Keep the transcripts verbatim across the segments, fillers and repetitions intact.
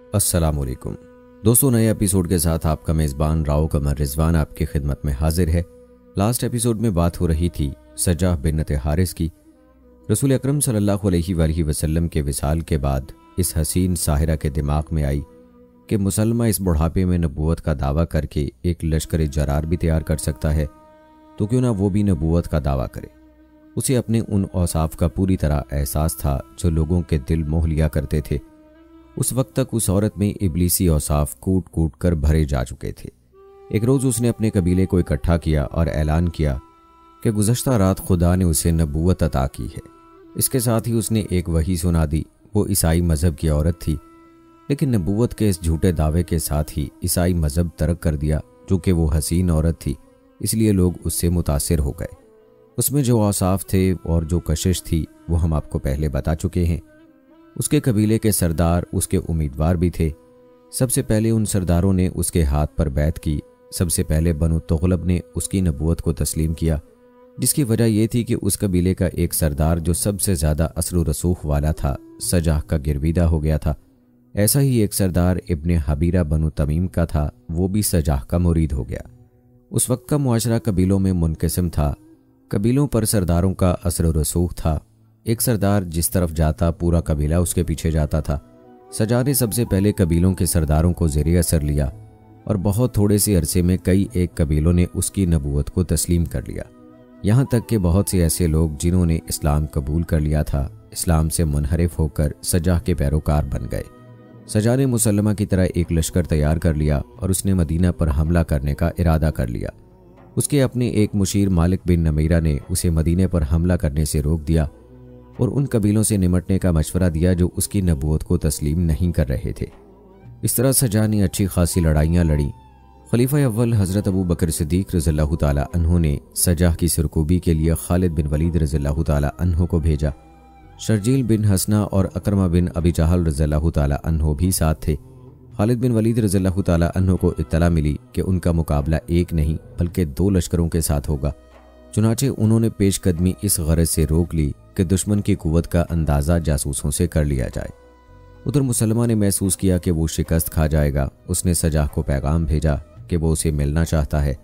अस्सलाम वालेकुम दोस्तों, नए एपिसोड के साथ आपका मेज़बान राव कमर रिजवान आपकी खिदमत में हाजिर है। लास्ट एपिसोड में बात हो रही थी सजाह बिन्नत हारिस की। रसूल अकरम सल्लल्लाहु अलैहि वसल्लम के विसाल के बाद इस हसीन साहिरा के दिमाग में आई कि मुसलमा इस बुढ़ापे में नबूवत का दावा करके एक लश्कर जरार भी तैयार कर सकता है, तो क्यों ना वो भी नबूवत का दावा करे। उसे अपने उन औसाफ का पूरी तरह एहसास था जो लोगों के दिल मोह लिया करते थे। उस वक्त तक उस औरत में इबलीसी औसाफ कूट कूट कर भरे जा चुके थे। एक रोज़ उसने अपने कबीले को इकट्ठा किया और ऐलान किया कि गुज़श्ता रात खुदा ने उसे नबूवत अता की है। इसके साथ ही उसने एक वही सुना दी। वो ईसाई मज़हब की औरत थी, लेकिन नबूवत के इस झूठे दावे के साथ ही ईसाई मज़हब तर्क कर दिया। चूँकि वो हसीन औरत थी, इसलिए लोग उससे मुतासिर हो गए। उसमें जो औसाफ थे और जो कशिश थी वो हम आपको पहले बता चुके हैं। उसके कबीले के सरदार उसके उम्मीदवार भी थे। सबसे पहले उन सरदारों ने उसके हाथ पर बैत की। सबसे पहले बनु तुगलब ने उसकी नबूवत को तस्लीम किया, जिसकी वजह यह थी कि उस कबीले का एक सरदार जो सबसे ज़्यादा असर रसूख वाला था, सजाह का गिरविदा हो गया था। ऐसा ही एक सरदार इब्ने हबीरा बनु तमीम का था, वो भी सजाह का मुरीद हो गया। उस वक्त का मुआशरा कबीलों में मुनक़सिम था। कबीलों पर सरदारों का असर रसूख था। एक सरदार जिस तरफ जाता पूरा कबीला उसके पीछे जाता था। सजा ने सबसे पहले कबीलों के सरदारों को ज़ेरे असर लिया और बहुत थोड़े से अरसे में कई एक कबीलों ने उसकी नबूवत को तस्लीम कर लिया। यहाँ तक कि बहुत से ऐसे लोग जिन्होंने इस्लाम कबूल कर लिया था, इस्लाम से मुनहरिफ होकर सजाह के पैरोकार बन गए। सजा ने मुसल्लमा की तरह एक लश्कर तैयार कर लिया और उसने मदीना पर हमला करने का इरादा कर लिया। उसके अपने एक मुशीर मालिक बिन नमीरा ने उसे मदीने पर हमला करने से रोक दिया और उन कबीलों से निमटने का मशवरा दिया जो उसकी नबूवत को तस्लीम नहीं कर रहे थे। इस तरह सजा ने अच्छी खासी लड़ाइयाँ लड़ी। खलीफा अव्वल हज़रत अबू बकर सिद्दीक़ रज़ियल्लाहु ताला अन्हु ने सजाह की सरकूबी के लिए खालिद बिन वलीद रज़ियल्लाहु ताला अन्हु को भेजा। शर्जील बिन हसना और अकरमा बिन अबी जहल रज़ियल्लाहु ताला अन्हु भी साथ थे। खालिद बिन वलीद रज़ियल्लाहु ताला अन्हु को इत्तला मिली कि उनका मुकाबला एक नहीं बल्कि दो लश्करों के साथ होगा। चुनाचे उन्होंने पेशकदमी इस गरज से रोक ली कि दुश्मन की कुव्वत का अंदाज़ा जासूसों से कर लिया जाए। उधर मुसलमान ने महसूस किया कि वो शिकस्त खा जाएगा। उसने सजाह को पैगाम भेजा कि वो उसे मिलना चाहता है।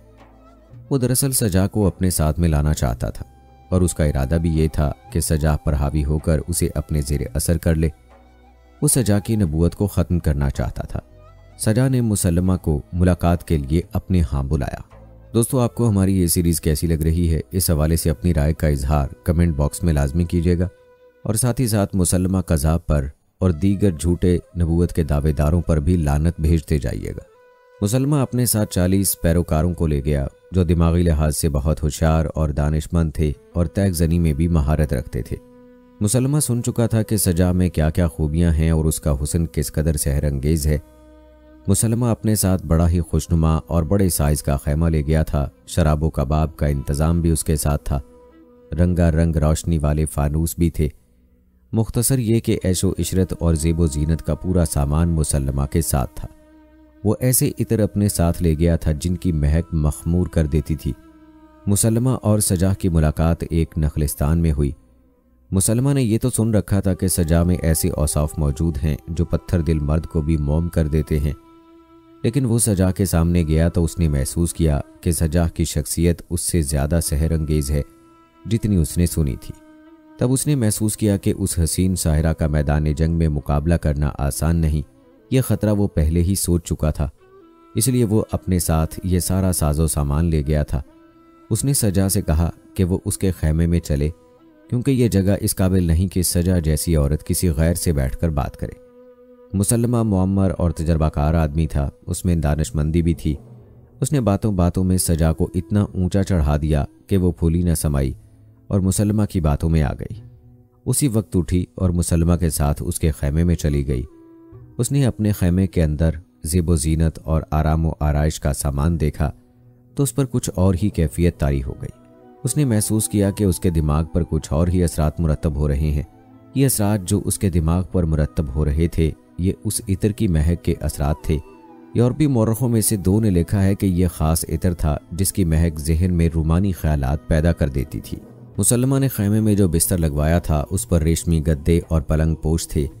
वो दरअसल सजाह को अपने साथ में लाना चाहता था और उसका इरादा भी ये था कि सजाह पर हावी होकर उसे अपने ज़ेरे असर कर ले। वो सजाह की नबूवत को ख़त्म करना चाहता था। सजाह ने मुसल्लमा को मुलाकात के लिए अपने यहाँ बुलाया। दोस्तों, आपको हमारी ये सीरीज़ कैसी लग रही है, इस हवाले से अपनी राय का इजहार कमेंट बॉक्स में लाजमी कीजिएगा और साथ ही साथ मुसल्लमा कज़ाब पर और दीगर झूठे नबूवत के दावेदारों पर भी लानत भेजते जाइएगा। मुसल्लमा अपने साथ चालीस पैरोकारों को ले गया जो दिमागी लिहाज से बहुत होशियार और दानिशमंद थे और तैगज़नी में भी महारत रखते थे। मुसल्लमा सुन चुका था कि सजा में क्या क्या खूबियाँ हैं और उसका हुस्न किस कदर सहरंगेज़ है। मुसल्लमा अपने साथ बड़ा ही खुशनुमा और बड़े साइज़ का खैमा ले गया था। शराब व कबाब का इंतज़ाम भी उसके साथ था। रंगा रंग रोशनी वाले फानूस भी थे। मुख्तसर ये कि ऐशो इशरत और ज़ेबो ज़ीनत का पूरा सामान मुसल्लमा के साथ था। वो ऐसे इतर अपने साथ ले गया था जिनकी महक मखमूर कर देती थी। मुसल्लमा और सजाह की मुलाकात एक नखलिस्तान में हुई। मुसल्लमा ने यह तो सुन रखा था कि सजाह में ऐसे औसाफ मौजूद हैं जो पत्थर दिल मर्द को भी मोम कर देते हैं, लेकिन वो सजाह के सामने गया तो उसने महसूस किया कि सजाह की शख्सियत उससे ज़्यादा सहरंगेज़ है जितनी उसने सुनी थी। तब उसने महसूस किया कि उस हसीन साहिरा का मैदान जंग में मुकाबला करना आसान नहीं। यह ख़तरा वो पहले ही सोच चुका था, इसलिए वो अपने साथ ये सारा साजो सामान ले गया था। उसने सजाह से कहा कि वो उसके खैमे में चले, क्योंकि ये जगह इस काबिल नहीं कि सजाह जैसी औरत किसी गैर से बैठकर बात करे। मुसल्लमा मुअम्मर और तजर्बाकार आदमी था, उसमें दानिशमंदी भी थी। उसने बातों बातों में सजा को इतना ऊंचा चढ़ा दिया कि वो फूली न समाई और मुसल्लमा की बातों में आ गई। उसी वक्त उठी और मुसल्लमा के साथ उसके खैमे में चली गई। उसने अपने खैमे के अंदर ज़ेबो ज़ीनत और आराम व आराइश का सामान देखा तो उस पर कुछ और ही कैफियत तारी हो गई। उसने महसूस किया कि उसके दिमाग पर कुछ और ही असरात मुरतब हो रहे हैं। ये असरात जो उसके दिमाग पर मुरतब हो रहे थे, ये उस इतर की महक के असरात थे। यूरोपी मौरखों में से दो ने लिखा है कि यह ख़ास इतर था जिसकी महक जहन में रूमानी ख्यालात पैदा कर देती थी। मुसल्लमा ने खैमे में जो बिस्तर लगवाया था उस पर रेशमी गद्दे और पलंग पोश थे।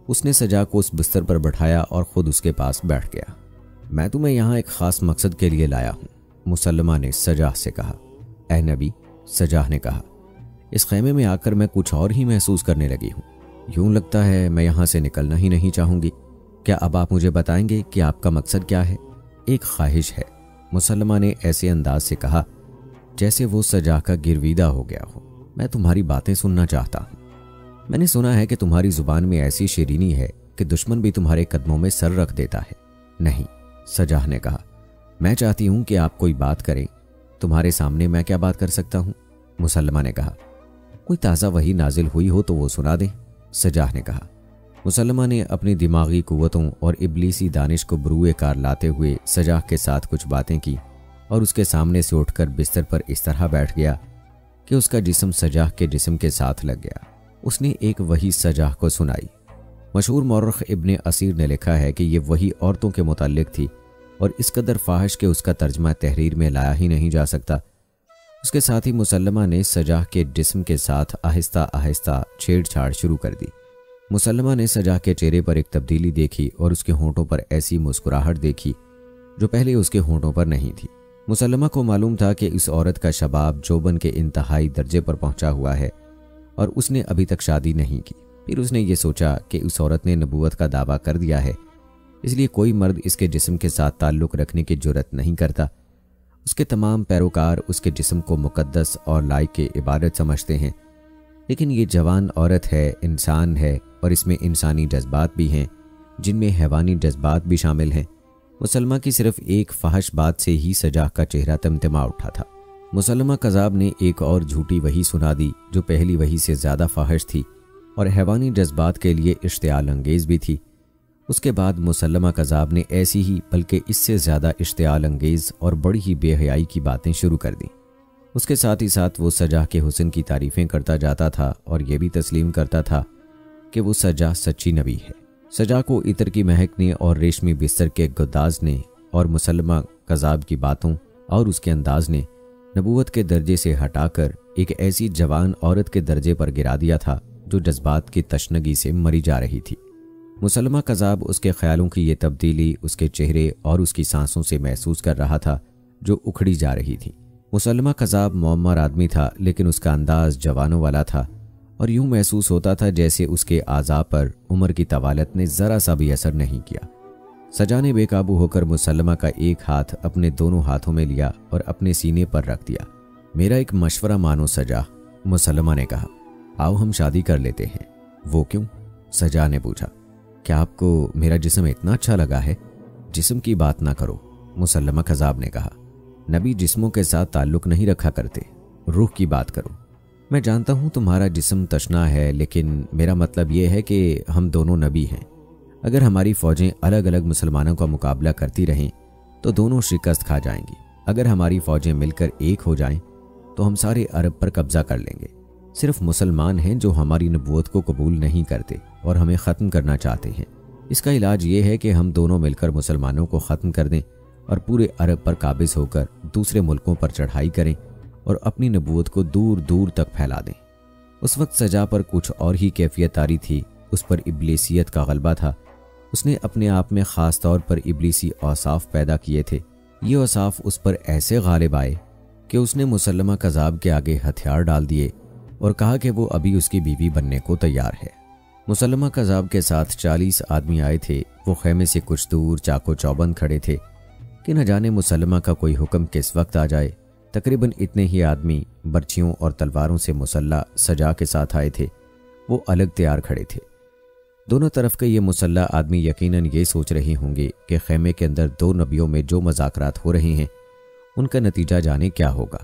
اس نے سجا کو اس بستر پر بٹھایا اور خود اس کے پاس بیٹھ گیا۔ میں تمہیں یہاں ایک خاص مقصد کے لیے لایا ہوں، مسلمہ نے سجاہ سے کہا۔ اے نبی، سجاہ نے کہا، اس خیمے میں آ کر میں کچھ اور ہی محسوس کرنے لگی ہوں۔ یوں لگتا ہے میں یہاں سے نکلنا ہی نہیں چاہوں گی۔ کیا اب آپ مجھے بتائیں گے کہ آپ کا مقصد کیا ہے؟ ایک خواہش ہے، مسلمہ نے ایسے انداز سے کہا جیسے وہ سجاہ کا گرویدہ ہو گیا ہو۔ میں تمہاری باتیں سننا چاہتا ہوں۔ میں نے سنا ہے کہ تمہاری زبان میں ایسی شیرینی ہے کہ دشمن بھی تمہارے قدموں میں سر رکھ دیتا ہے۔ نہیں، سجاہ نے کہا، میں چاہتی ہوں کہ آپ کوئی بات کریں۔ تمہارے سامنے میں کیا بات کر سکتا ہوں؟ مسلمہ نے کہا، کوئی تازہ وحی نازل ہوئی ہو تو وہ سنا دیں، سجاہ نے کہا۔ مسلمہ نے اپنی دماغی قوتوں اور ابلیسی دانش کو بروئے کار لاتے ہوئے سجاہ کے ساتھ کچھ باتیں کی اور اس کے سامنے سے اٹھ کر بستر پر اس طرح بیٹھ گیا کہ اس کا جسم سجاہ کے جسم کے ساتھ لگ گیا۔ اس نے ایک وحی سجاہ کو سنائی۔ مشہور مورخ ابن اسیر نے لکھا ہے کہ یہ وحی عورتوں کے متعلق تھی اور اس قدر فاحش کہ اس کا ترجمہ تحریر میں لایا ہی نہیں جا سکتا۔ اس کے ساتھ ہی مسلمہ نے سجاہ کے جسم کے ساتھ آہستہ آہستہ چھیڑ چھاڑ شروع کر دی۔ مسلمہ نے سجاہ کے چہرے پر ایک تبدیلی دیکھی اور اس کے ہونٹوں پر ایسی مسکراہٹ دیکھی جو پہلے اس کے ہونٹوں پر نہیں تھی۔ مسلمہ کو معلوم تھا کہ اس عورت کا شباب جوبن کے انتہائی درجے پر پہنچا ہوا ہے اور اس نے ابھی تک شادی نہیں کی۔ پھر اس نے یہ سوچا کہ اس عورت نے نبوت کا دعویٰ کر دیا ہے، اس لیے کوئی مرد اس کے جسم کے ساتھ تعلق رکھنے کی جرت نہیں کرتا۔ اس کے تمام پیروکار اس کے جسم کو مقدس اور لائق عبادت سمجھتے ہیں، لیکن یہ جوان عورت ہے، انسان ہے، اور اس میں انسانی جذبات بھی ہیں جن میں حیوانی جذبات بھی شامل ہیں۔ مسلمہ کی صرف ایک فحش بات سے ہی سجاہ کا چہرہ تمتما اٹھا تھا۔ مسلمہ کذاب نے ایک اور جھوٹی وحی سنا دی جو پہلی وحی سے زیادہ فحش تھی اور حیوانی جذبات کے لیے اشتعال انگیز بھی تھی۔ اس کے بعد مسلمہ کذاب نے ایسی ہی بلکہ اس سے زیادہ اشتعال انگیز اور بڑی ہی بے حیائی کی باتیں شروع کر دیں۔ اس کے ساتھ ہی ساتھ وہ سجاہ کے حسن کی تعریفیں کرتا جاتا تھا اور یہ بھی تسلیم کرتا تھا کہ وہ سجاہ سچی نبی ہے۔ سجاہ کو عطر کی مہک نے اور ریشمی بستر کے گداز نے اور مسلمہ کذاب کی باتوں اور اس کے انداز نے نبوت کے درجے سے ہٹا کر ایک ایسی جوان عورت کے درجے پر گرا دیا تھا جو جذبات کی تشنگی سے مری جا رہی تھی۔ مسلمہ کذاب اس کے خیالوں کی یہ تبدیلی اس کے چہرے اور اس کی سانسوں سے محسوس کر رہا تھا جو اکھڑی جا رہی تھی۔ مسلمہ کذاب معمر آدمی تھا لیکن اس کا انداز جوانوں والا تھا اور یوں محسوس ہوتا تھا جیسے اس کے اعضاء پر عمر کی طوالت نے ذرا سا بھی اثر نہیں کیا۔ سجا نے بے قابو ہو کر مسلمہ کا ایک ہاتھ اپنے دونوں ہاتھوں میں لیا اور اپنے سینے پر رکھ دیا۔ میرا ایک مشورہ مانو سجا، مسلمہ نے کہا، آؤ ہم شادی کر لیتے ہیں۔ وہ کیوں؟ سجا نے پوچھا۔ کیا آپ کو میرا جسم اتنا اچھا لگا ہے؟ جسم کی بات نہ کرو، مسلمہ کذاب نے کہا۔ نبی جسموں کے ساتھ تعلق نہیں رکھا کرتے، روح کی بات کرو۔ میں جانتا ہوں تمہارا جسم تشنا ہے، لیکن میرا مطلب یہ ہے کہ ہم دونوں نبی ہیں۔ اگر ہماری فوجیں الگ الگ مسلمانوں کا مقابلہ کرتی رہیں تو دونوں شکست کھا جائیں گی۔ اگر ہماری فوجیں مل کر ایک ہو جائیں تو ہم سارے عرب پر قبضہ کر لیں گے۔ صرف مسلمان ہیں جو ہماری نبوت کو قبول نہیں کرتے اور ہمیں ختم کرنا چاہتے ہیں۔ اس کا علاج یہ ہے کہ ہم دونوں مل کر مسلمانوں کو ختم کر دیں اور پورے عرب پر قابض ہو کر دوسرے ملکوں پر چڑھائی کریں اور اپنی نبوت کو دور دور تک پھیلا دیں۔ اس وقت سجا پر کچھ اور ہی کیفیت طاری تھی، اس پر ابلیسیت کا غلبہ تھا۔ اس نے اپنے آپ میں خاص طور پر ابلیسی اوصاف پیدا کیے تھے۔ یہ اوصاف اس پر ایسے غالب آئے کہ اس نے مسلمہ کذاب کے آگے ہتھیار ڈال دیے اور کہا کہ وہ ابھی اس کی بیوی بننے کو تیار ہے۔ مسلمہ کذاب کے ساتھ چالیس آدمی آئے تھے۔ وہ خیمے سے کچھ دور چاقو چوبند کھڑے تھے کہ نہ جانے مسلمہ کا کوئی حکم کس وقت آ جائے۔ تقریباً اتنے ہی آدمی برچھیوں اور تلواروں سے مسلح سجا کے ساتھ آئے تھے۔ وہ الگ تیار کھڑے تھے۔ دونوں طرف کے یہ مسلح آدمی یقیناً یہ سوچ رہے ہوں گے کہ خیمے کے اندر دو نبیوں میں جو مذاکرات ہو رہے ہیں ان کا نتیجہ جانے کیا ہوگا۔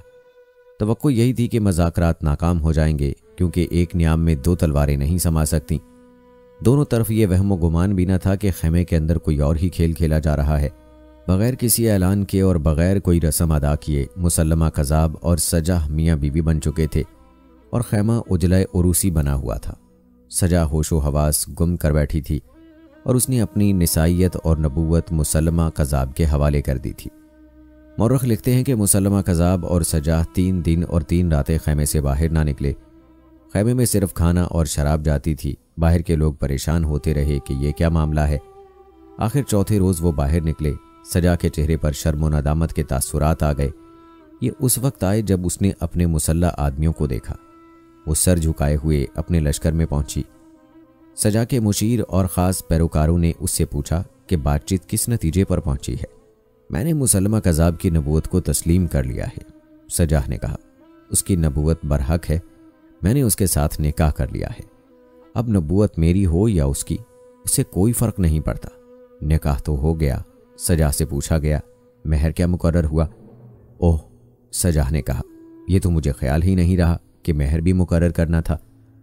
توقع یہی تھی کہ مذاکرات ناکام ہو جائیں گے، کیونکہ ایک نیام میں دو تلواریں نہیں سما سکتیں۔ دونوں طرف یہ وہم و گمان بھی نہ تھا کہ خیمے کے اندر کوئی اور ہی کھیل کھیلا جا رہا ہے۔ بغیر کسی اعلان کے اور بغیر کوئی رسم ادا کیے مسلمہ کذاب اور سجا میاں بیوی بن چکے تھے اور خیمہ اجلائے عروسی بنا ہوا تھا۔ سجا ہوش و حواس گم کر بیٹھی تھی اور اس نے اپنی نسائیت اور نبوت مسلمہ کذاب کے حوالے کر دی تھی۔ مورخ لکھتے ہیں کہ مسلمہ کذاب اور سجا تین دن اور تین راتیں خیمے سے باہر نہ نکلے۔ خیمے میں صرف کھانا اور شراب جاتی تھی، باہر کے لوگ پریشان ہوتے رہے کہ یہ کیا معاملہ ہے۔ آخر چوتھے روز وہ باہر نکلے۔ سجا کے چہرے پر شرم و ندامت کے تاثرات آ گئے۔ یہ اس وقت آئے جب اس نے اپنے مسلح آدمیوں کو دیکھا۔ وہ سر جھکائے ہوئے اپنے لشکر میں پہنچی۔ سجا کے مشیر اور خاص پیروکاروں نے اس سے پوچھا کہ بات چیت کس نتیجے پر پہنچی ہے۔ میں نے مسلمہ کذاب کی نبوت کو تسلیم کر لیا ہے، سجاہ نے کہا۔ اس کی نبوت برحق ہے، میں نے اس کے ساتھ نکاح کر لیا ہے۔ اب نبوت میری ہو یا اس کی، اس سے کوئی فرق نہیں پڑتا، نکاح تو ہو گیا۔ سجاہ سے پوچھا گیا، مہر کیا مقرر ہوا؟ اوہ، سجاہ نے کہا، یہ تو مجھے خیال ہی نہیں رہا کہ مہر بھی مقرر کرنا تھا۔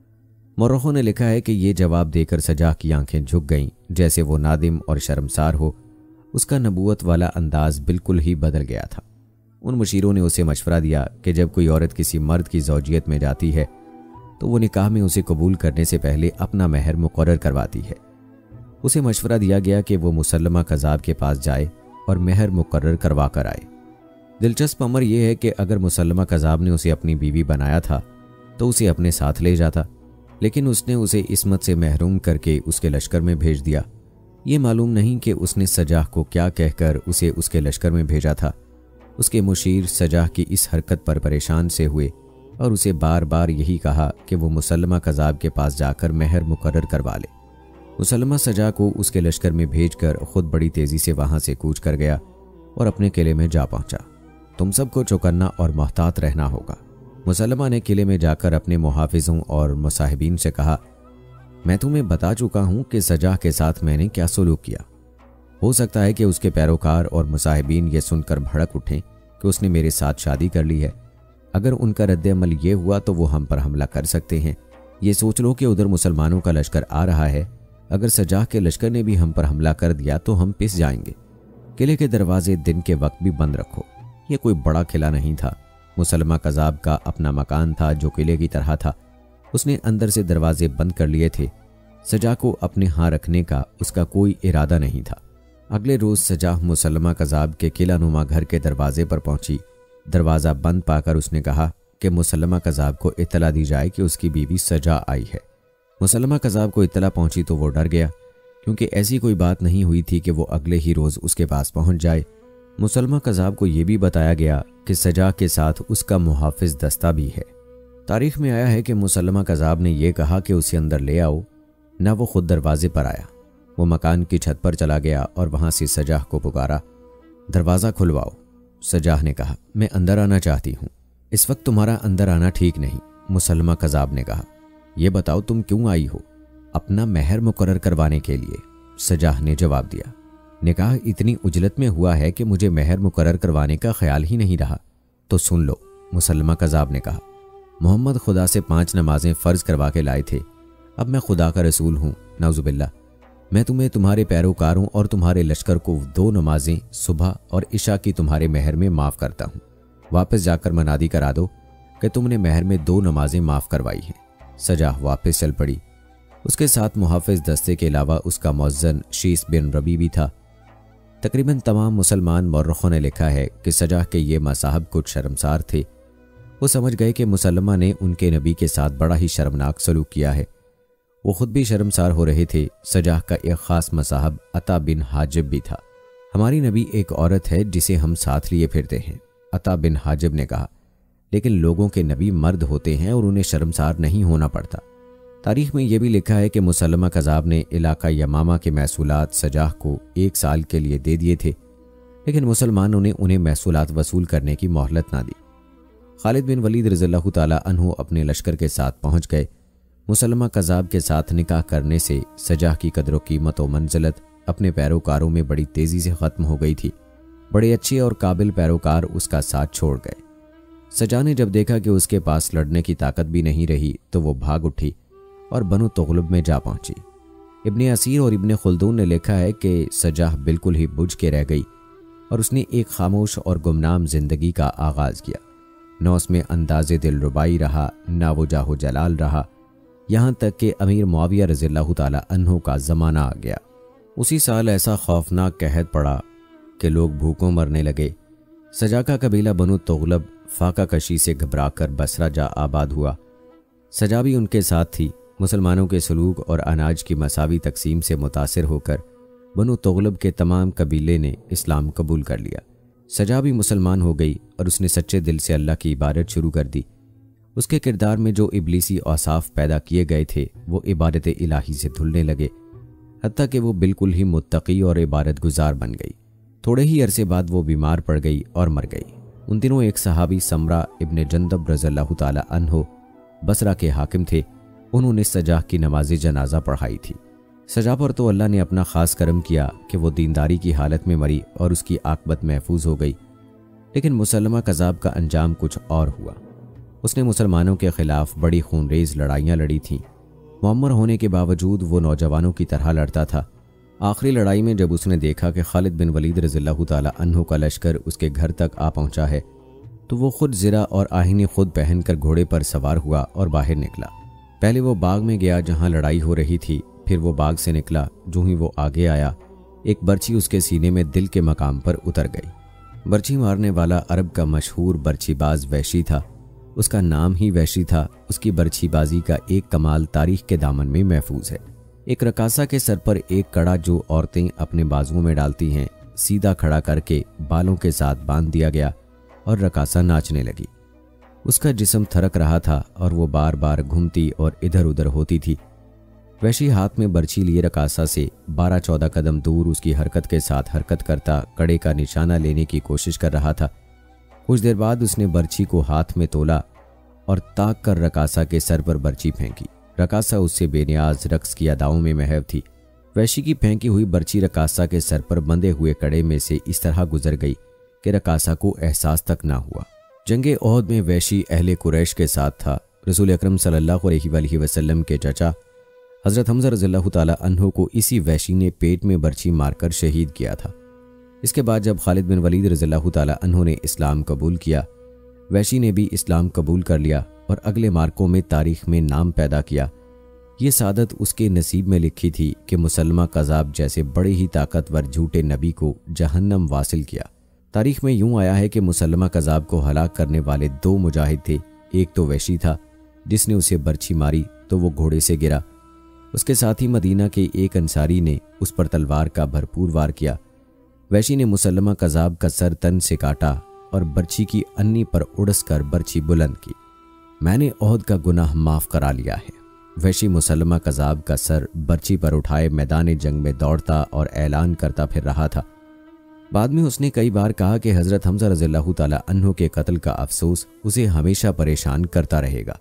مورخوں نے لکھا ہے کہ یہ جواب دے کر سجاہ کی آنکھیں جھک گئیں جیسے وہ نادم اور شرمسار ہو۔ اس کا نبوت والا انداز بالکل ہی بدل گیا تھا۔ ان مشیروں نے اسے مشورہ دیا کہ جب کوئی عورت کسی مرد کی زوجیت میں جاتی ہے تو وہ نکاح میں اسے قبول کرنے سے پہلے اپنا مہر مقرر کرواتی ہے۔ اسے مشورہ دیا گیا کہ وہ مسلمہ کذاب کے پاس جائے اور مہر مقرر کروا کر آئے۔ دلچسپ امر یہ ہے کہ اگر مسلمہ کذاب نے اسے اپنی بیوی بنایا تھا تو اسے اپنے ساتھ لے جاتا، لیکن اس نے اسے عصمت سے محروم کر کے اس کے لشکر میں بھیج دیا۔ یہ معلوم نہیں کہ اس نے سجاہ کو کیا کہہ کر اسے اس کے لشکر میں بھیجا تھا۔ اس کے مشیر سجاہ کی اس حرکت پر پریشان سے ہوئے اور اسے بار بار یہی کہا کہ وہ مسلمہ کذاب کے پاس جا کر مہر مقرر کروا لے۔ مسلمہ سجاہ کو اس کے لشکر میں بھیج کر خود بڑی تیزی سے وہاں سے کوچ کر گیا اور اپنے قلعے میں جا پہنچا۔ تم سب کو چوکنا اور محتاط رہنا ہوگا۔ مسلمہ نے قلعے میں جا کر اپنے محافظوں اور مصاحبین سے کہا، میں تمہیں بتا چکا ہوں کہ سجاہ کے ساتھ میں نے کیا سلوک کیا۔ ہو سکتا ہے کہ اس کے پیروکار اور مصاحبین یہ سن کر بھڑک اٹھیں کہ اس نے میرے ساتھ شادی کر لی ہے۔ اگر ان کا رد عمل یہ ہوا تو وہ ہم پر حملہ کر سکتے ہیں۔ یہ سوچ لو کہ ادھر مسلمانوں کا لشکر آ رہا ہے، اگر سجاہ کے لشکر نے بھی ہم پر حملہ کر دیا تو ہم پس جائیں گے۔ قلعے کے دروازے دن کے وقت بھی بند رکھو۔ یہ کوئی بڑا قلعہ نہیں تھا، مسلمہ کذاب کا اپنا مکان تھا جو قلعے کی طرح تھا۔ اس نے اندر سے دروازے بند کر لیے تھے۔ سجاہ کو اپنے ہاں رکھنے کا اس کا کوئی ارادہ نہیں تھا۔ اگلے روز سجاہ مسلمہ کذاب کے قلعہ نما گھر کے دروازے پر پہنچی۔ دروازہ بند پا کر اس نے کہا کہ مسلمہ کذاب کو اطلاع دی جائے کہ اس کی بیوی سجاہ آئی ہے۔ مسلمہ کذاب کو اطلاع پہنچی تو وہ ڈر گیا، کیونکہ ایسی کوئی بات نہیں ہوئی تھی کہ وہ اگلے ہی روز اس کے پاس پہنچ جائے۔ مسلمہ کذاب کو یہ بھی بتایا گیا کہ سجاہ کے ساتھ اس کا محافظ دستہ بھی ہے۔ تاریخ میں آیا ہے کہ مسلمہ کذاب نے یہ کہا کہ اسے اندر لے آؤ، نہ وہ خود دروازے پر آیا۔ وہ مکان کی چھت پر چلا گیا اور وہاں سے سجاہ کو پکارا، دروازہ کھلواؤ۔ سجاہ نے کہا، میں اندر آنا چاہتی ہوں۔ اس وقت تمہارا اندر آنا ٹھیک نہیں، مسلمہ کذاب نے کہا۔ یہ بتاؤ تم کیوں آئی ہو؟ اپنا مہر مقرر کروانے کے لیے، سجاہ نے جواب دیا۔ نکاح اتنی اجلت میں ہوا ہے کہ مجھے مہر مقرر کروانے کا خیال ہی نہیں رہا۔ تو سن لو، مسلمہ کذاب نے کہا، محمد خدا سے پانچ نمازیں فرض کروا کے لائے تھے۔ اب میں خدا کا رسول ہوں، نعوذ باللہ۔ میں تمہیں تمہارے پیروکاروں اور تمہارے لشکر کو دو نمازیں صبح اور عشاء کی تمہارے مہر میں معاف کرتا ہوں۔ واپس جا کر منادی کرا دو کہ تم نے مہر میں دو نمازیں معاف کروائی ہیں۔ سجاہ واپس چل پڑی۔ اس کے ساتھ محافظ دستے کے علاوہ اس کا مؤذن شیس بن ربی بھی تھا۔ تقریباً تمام مسلمان مورخوں نے لکھا ہے کہ سجاہ کے یہ مصاحب کچھ شرمسار تھے۔ وہ سمجھ گئے کہ مسلمہ نے ان کے نبی کے ساتھ بڑا ہی شرمناک سلوک کیا ہے۔ وہ خود بھی شرمسار ہو رہے تھے۔ سجاہ کا ایک خاص مصاحب عطا بن حاجب بھی تھا۔ ہماری نبی ایک عورت ہے جسے ہم ساتھ لیے پھرتے ہیں، عطا بن حاجب نے کہا، لیکن لوگوں کے نبی مرد ہوتے ہیں اور انہیں شرمسار نہیں ہونا پڑتا۔ تاریخ میں یہ بھی لکھا ہے کہ مسلمہ کذاب نے علاقہ یمامہ کے محصولات سجاہ کو ایک سال کے لیے دے دیے تھے، لیکن مسلمانوں نے انہیں محصولات وصول کرنے کی مہلت نہ دی۔ خالد بن ولید رضی اللہ تعالیٰ عنہ اپنے لشکر کے ساتھ پہنچ گئے۔ مسلمہ کذاب کے ساتھ نکاح کرنے سے سجاہ کی قدر و قیمت و منزلت اپنے پیروکاروں میں بڑی تیزی سے ختم ہو گئی تھی۔ بڑے اچھے اور قابل پیروکار اس کا ساتھ چھوڑ گئے۔ سجاہ نے جب دیکھا کہ اس کے پاس لڑنے کی طاقت بھی نہیں رہی تو وہ بھاگ اٹھی اور بنو تغلب میں جا پہنچی۔ ابن اسیر اور ابن خلدون نے لکھا ہے کہ سجاہ بالکل ہی بجھ کے رہ گئی اور اس نے ایک خاموش اور گمنام زندگی کا آغاز کیا۔ نہ اس میں انداز دل ربائی رہا، نہ وہ جاہ و جلال رہا، یہاں تک کہ امیر معاویہ رضی اللہ تعالیٰ عنہ کا زمانہ آ گیا۔ اسی سال ایسا خوفناک قحط پڑا کہ لوگ بھوکوں مرنے لگے۔ سجاہ کا قبیلہ بنو تغلب فاقہ کشی سے گھبرا کر بصرہ جا آباد ہوا۔ سجاہ بھی ان کے ساتھ تھی۔ مسلمانوں کے سلوک اور اناج کی مساوی تقسیم سے متاثر ہو کر بنو تغلب کے تمام قبیلے نے اسلام قبول کر لیا۔ سجا بھی مسلمان ہو گئی اور اس نے سچے دل سے اللہ کی عبادت شروع کر دی۔ اس کے کردار میں جو ابلیسی اوصاف پیدا کیے گئے تھے وہ عبادت الہی سے دھلنے لگے، حتیٰ کہ وہ بالکل ہی متقی اور عبادت گزار بن گئی۔ تھوڑے ہی عرصے بعد وہ بیمار پڑ گئی اور مر گئی۔ ان دنوں ایک صحابی سمرہ ابن جندب رضی اللہ تعالی عنہ بصرہ کے حاکم تھے، انہوں نے سجاہ کی نماز جنازہ پڑھائی تھی۔ سجاہ پر تو اللہ نے اپنا خاص کرم کیا کہ وہ دینداری کی حالت میں مری اور اس کی عاقبت محفوظ ہو گئی، لیکن مسلمہ کذاب کا انجام کچھ اور ہوا۔ اس نے مسلمانوں کے خلاف بڑی خونریز لڑائیاں لڑی تھیں۔ معمر ہونے کے باوجود وہ نوجوانوں کی طرح لڑتا تھا۔ آخری لڑائی میں جب اس نے دیکھا کہ خالد بن ولید رضی اللہ تعالی عنہ کا لشکر اس کے گھر تک آ پہنچا ہے تو وہ خود زرہ اور آہنی خود پہن کر گھوڑے پر سوار ہوا اور باہر نکلا۔ پہلے وہ باغ میں گیا جہاں لڑائی ہو رہی تھی، پھر وہ باغ سے نکلا۔ جو ہی وہ آگے آیا ایک برچھی اس کے سینے میں دل کے مقام پر اتر گئی۔ برچھی مارنے والا عرب کا مشہور برچھی باز وحشی تھا، اس کا نام ہی وحشی تھا۔ اس کی برچھی بازی کا ایک کمال تاریخ کے دامن میں محفوظ ہے۔ ایک رقاصہ کے سر پر ایک کڑا جو عورتیں اپنے بازوؤں میں ڈالتی ہیں سیدھا کھڑا کر کے بالوں کے ساتھ باندھ دیا گیا اور رقاصہ ناچنے لگی۔ اس کا جسم تھرک رہا تھا اور وہ بار بار گھومتی اور ادھر ادھر ہوتی تھی۔ وحشی ہاتھ میں برچھی لیے رقاصہ سے بارہ چودہ قدم دور اس کی حرکت کے ساتھ حرکت کرتا کڑے کا نشانہ لینے کی کوشش کر رہا تھا۔ کچھ دیر بعد اس نے برچھی کو ہاتھ میں تولا اور تاک کر رقاصہ کے سر پر برچھی پھینکی۔ رقاصہ اس سے بے نیاز رقص کی اداؤں میں محو تھی۔ وحشی کی پھینکی ہوئی برچھی رقاصہ کے سر پر بندھے ہوئے کڑے میں سے اس طرح گزر گئی کہ رقاصہ کو احساس تک نہ ہوا۔ جنگ احد میں وحشی اہل قریش کے ساتھ تھا۔ رسول اکرم صلی اللہ علیہ وآلہ وسلم کے چچا حضرت حمزہ رضی اللہ تعالی عنہ کو اسی وحشی نے پیٹ میں برچھی مار کر شہید کیا تھا۔ اس کے بعد جب خالد بن ولید رضی اللہ تعالی عنہ نے اسلام قبول کیا، وحشی نے بھی اسلام قبول کر لیا اور اگلے مارکوں میں تاریخ میں نام پیدا کیا۔ یہ سعادت اس کے نصیب میں لکھی تھی کہ مسلمہ کذاب جیسے بڑے ہی طاقتور جھوٹے نبی کو جہنم واصل کیا۔ تاریخ میں یوں آیا ہے کہ مسلمہ کذاب کو ہلاک کرنے والے دو مجاہد تھے۔ ایک تو وحشی تھا جس نے اسے برچھی ماری تو وہ گھوڑے سے گرا، اس کے ساتھ ہی مدینہ کے ایک انصاری نے اس پر تلوار کا بھرپور وار کیا۔ وحشی نے مسلمہ کذاب کا سر تن سے کاٹا اور برچھی کی انی پر اڑس کر برچھی بلند کی۔ میں نے احد کا گناہ معاف کرا لیا ہے۔ وحشی مسلمہ کذاب کا سر برچھی پر اٹھائے میدان جنگ میں دوڑتا اور اعلان کرتا پھر رہا تھا۔ بعد میں اس نے کئی بار کہا کہ حضرت حمزہ رضی اللہ تعالی عنہ کے قتل کا افسوس اسے ہمیشہ پریشان کرتا رہے گا۔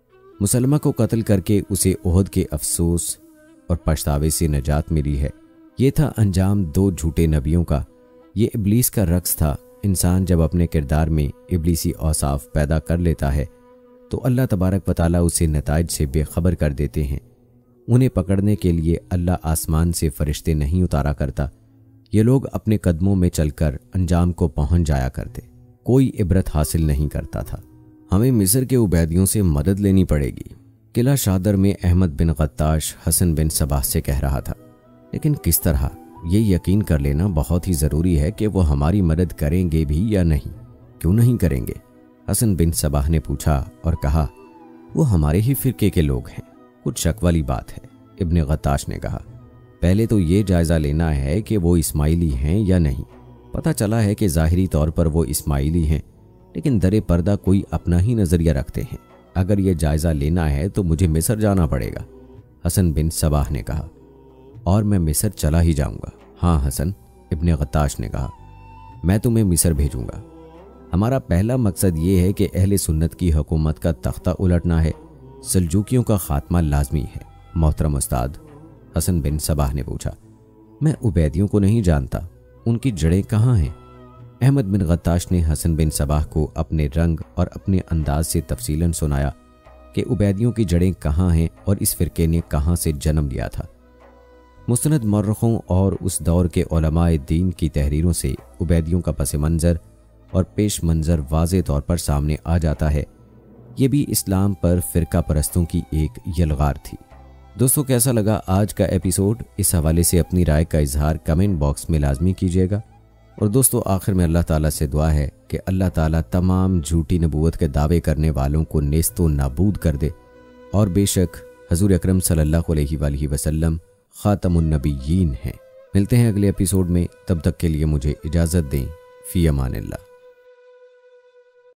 مسلمہ کو قتل کر کے اسے احد کے افسوس اور پچھتاوے سے نجات ملی ہے۔ یہ تھا انجام دو جھوٹے نبیوں کا۔ یہ ابلیس کا رقص تھا۔ انسان جب اپنے کردار میں ابلیسی اوصاف پیدا کر لیتا ہے تو اللہ تبارک و تعالیٰ اسے نتائج سے بے خبر کر دیتے ہیں۔ انہیں پکڑنے کے لیے اللہ آسمان سے فرشتے نہیں اتارا کرتا۔ یہ لوگ اپنے قدموں میں چل کر انجام کو پہنچ جایا کرتے، کوئی عبرت حاصل نہیں کرتا تھا۔ ہمیں مصر کے عبیدیوں سے مدد لینی پڑے گی، قلعہ شادر میں احمد بن غطاش حسن بن صباح سے کہہ رہا تھا۔ لیکن کس طرح؟ یہ یقین کر لینا بہت ہی ضروری ہے کہ وہ ہماری مدد کریں گے بھی یا نہیں۔ کیوں نہیں کریں گے؟ حسن بن صباح نے پوچھا اور کہا، وہ ہمارے ہی فرقے کے لوگ ہیں، کچھ شک والی بات ہے۔ ابن غطاش نے کہا، پہلے تو یہ جائزہ لینا ہے کہ وہ اسماعیلی ہیں یا نہیں۔ پتہ چلا ہے کہ ظاہری طور پر وہ اسماعیلی ہیں، لیکن در پردہ کوئی اپنا ہی نظریہ رکھتے ہیں۔ اگر یہ جائزہ لینا ہے تو مجھے مصر جانا پڑے گا۔ حسن بن صباح نے کہا، اور میں مصر چلا ہی جاؤں گا۔ ہاں حسن، ابن غطاش نے کہا، میں تمہیں مصر بھیجوں گا۔ ہمارا پہلا مقصد یہ ہے کہ اہل سنت کی حکومت کا تختہ الٹنا ہے، سلجوکیوں کا خاتمہ لازمی ہے۔ محترم استاد، حسن بن صباح نے پوچھا، میں عبیدیوں کو نہیں جانتا، ان کی جڑیں کہاں ہیں؟ احمد بن غطاش نے حسن بن صباح کو اپنے رنگ اور اپنے انداز سے تفصیلاً سنایا کہ عبیدیوں کی جڑیں کہاں ہیں اور اس فرقے نے کہاں سے جنم لیا تھا۔ مستند مورخوں اور اس دور کے علماء دین کی تحریروں سے عبیدیوں کا پس منظر اور پیش منظر واضح طور پر سامنے آ جاتا ہے۔ یہ بھی اسلام پر فرقہ پرستوں کی ایک یلغار تھی۔ دوستو، کیسا لگا آج کا ایپیسوڈ؟ اس حوالے سے اپنی رائے کا اظہار کمنٹ باکس میں لازمی کیجیے گا۔ اور دوستو، آخر میں اللہ تعالیٰ سے دعا ہے کہ اللہ تعالیٰ تمام جھوٹی نبوت کے دعوے کرنے والوں کو نیست و نابود کر دے، اور بے شک حضور اکرم صلی اللہ علیہ وآلہ وسلم خاتم النبیین ہیں۔ ملتے ہیں اگلے ایپیسوڈ میں، تب تک کے لیے مجھے اجازت دیں۔ فی امان اللہ۔